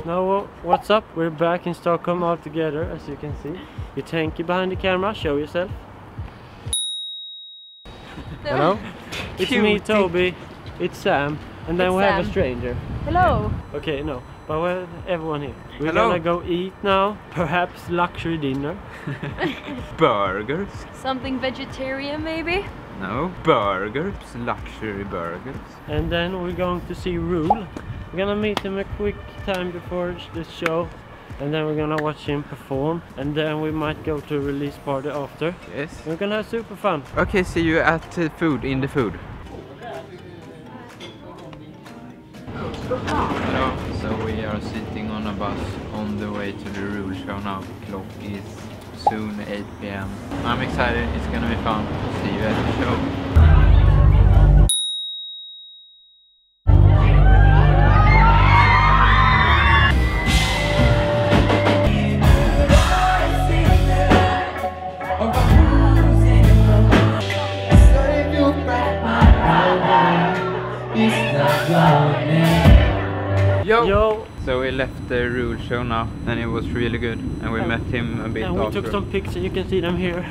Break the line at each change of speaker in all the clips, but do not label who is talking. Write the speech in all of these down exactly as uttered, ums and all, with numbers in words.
Now what's up? We're back in Stockholm all together, as you can see. You tanky behind the camera, show yourself. Hello? It's
Cute.
me, Toby. It's Sam. And then
It's
we
Sam.
have a stranger.
Hello.
Okay, no. But we have everyone here. We're
Hello.
gonna go eat now. Perhaps luxury dinner.
Burgers?
Something vegetarian maybe?
No, burgers, luxury burgers.
And then we're going to see Rule. We're gonna meet him a quick time before the show. And then we're gonna watch him perform. And then we might go to a release party after.
Yes.
We're gonna have super fun.
Okay, see you at uh, food, in the food. Hello, so we are sitting on a bus on the way to the Rule show now. Clock is soon eight p m I'm excited, it's gonna be fun. See you at the show. Yo!
Yo!
So we left the Rule show now, and it was really good. And we
Yeah.
met him a bit
And we
after.
took some pictures, you can see them here.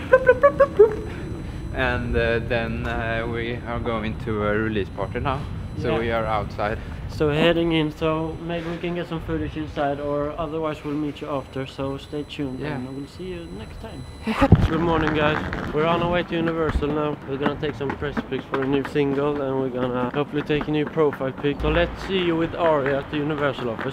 And uh, then uh, we are going to a release party now. So
Yeah.
we are outside.
So we're heading in, so maybe we can get some footage inside, or otherwise we'll meet you after, so stay tuned.
Yeah.
And we'll see you next time. Good morning, guys. We're on our way to Universal now. We're gonna take some press pics for a new single, and we're gonna hopefully take a new profile pic. So let's see you with Aria at the Universal office.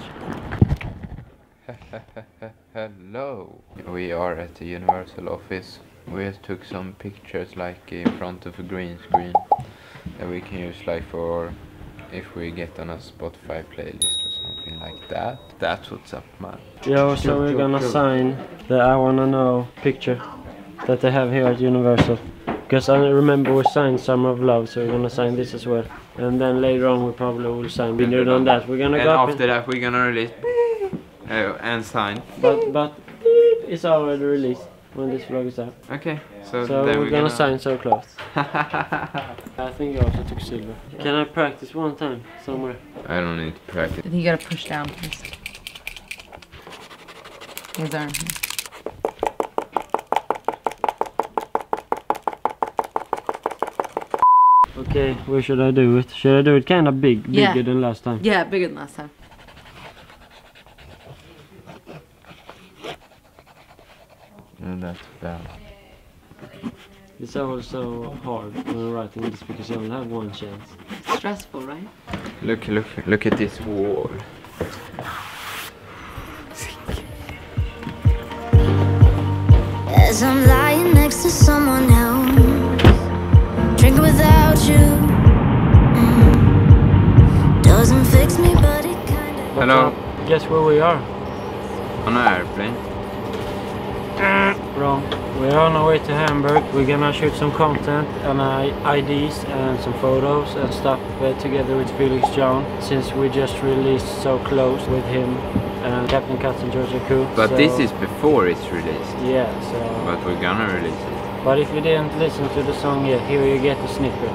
Hello. We are at the Universal office. We just took some pictures like in front of a green screen that we can use like for if we get on a Spotify playlist or something like that. That's what's up, man.
Yo, so we're gonna sign the I Wanna Know picture that they have here at Universal. Because I remember we signed Summer of Love, so we're gonna sign this as well. And then later on we probably will sign Bigger Than That. We're gonna
And
go up
after that we're gonna release uh, and sign.
But, but beep, it's already released when this vlog is out.
Okay, so,
So
then
we're,
we're
gonna,
gonna
sign so close. I think I also took silver. Can I practice one time somewhere?
I don't need to practice.
I think you gotta push down first. His arm here.
Okay, where should I do it? Should I do it kind of big, bigger
Yeah.
than last time?
Yeah, bigger than last time.
No, that's bad.
It's also hard when writing this because you only have one chance.
Stressful, right?
Look, look, look at this wall.
As I'm lying next to someone else, drinking without you, mm, doesn't fix me, but it kinda.
Hello.
Uh, guess where we are?
On an airplane.
Wrong. We're on our way to Hamburg. We're gonna shoot some content and uh, I Ds and some photos and stuff uh, together with Felix John, since we just released So Close with him and Captain Cuts and Georgia Koo.
But
so,
this is before it's released.
yeah. So.
But we're gonna release it.
But if you didn't listen to the song yet, here you get the snippet.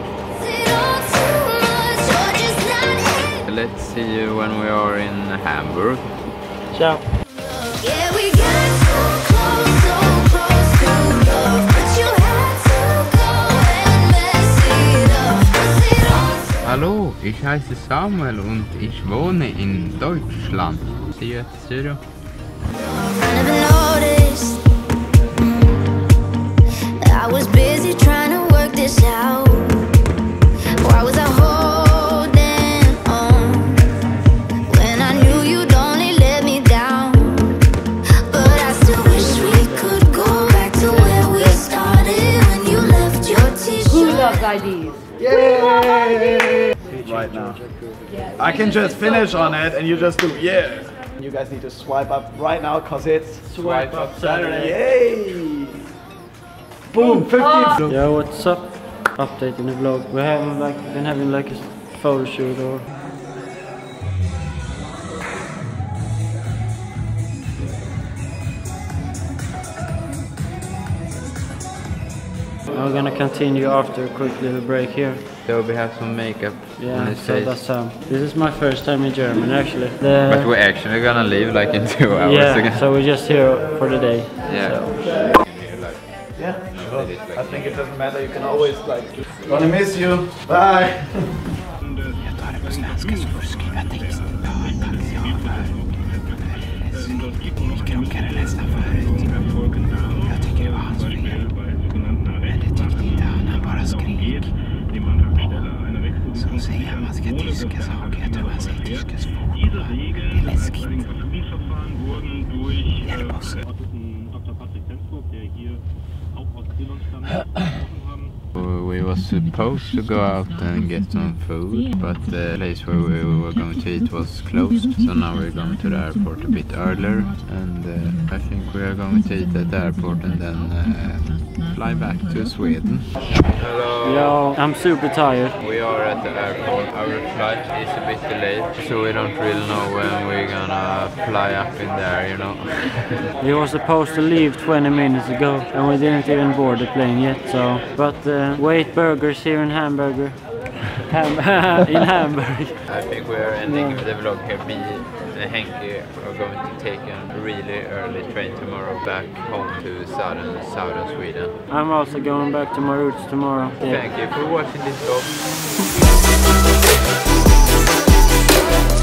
Let's see you when we are in Hamburg.
Ciao.
Yeah, we got so close, so close to love, but you had to go and mess it up, mess it up.
Hallo, ich heiße Samuel und ich wohne in Deutschland. See you at the studio.
I never noticed. I was busy trying to work this out. Why was I holding on when I knew you'd only let me down? But I still wish we could go back to where we started when you left your t-shirt.
Who loves I Ds?
Yay! Right now. I can just finish on it and you just do yeah. You guys need to swipe up right now because it's
Swipe up Saturday.
Yay! Boom! fifty!
Yeah, what's up? Update in the vlog. We haven't like been having like a photo shoot or. We're gonna continue after a quick little break here.
So we have some makeup
Yeah,
And it
so
says-
that's um. This is my first time in Germany actually. The,
But we're actually gonna leave like in two hours
yeah,
again.
so we're just here for the day.
Yeah.
So.
Yeah, sure. I think it doesn't matter. You can always like. Gonna miss you. Bye.
Så säger han man ska tyska saker. Jag tror han säger tyskes fotboll. Det är läskigt. Hjälp oss.
We was supposed to go out and get some food, but the place where we were going to eat was closed. So now we're going to the airport a bit earlier, and uh, I think we are going to eat at the airport and then uh, fly back to Sweden. Hello.
Yo, I'm super tired.
We are at the airport. Our flight is a bit delayed, so we don't really know when we're gonna fly up in there, you know.
We were supposed to leave twenty minutes ago, and we didn't even board the plane yet. So, but uh, wait, burgers here in Hamburger. Ham in Hamburg.
I think we are ending
Yeah.
the vlog here. Me and Henke are going to take a really early train tomorrow back home to southern southern Sweden.
I'm also going back to my roots tomorrow. Yeah.
Thank you for watching this vlog.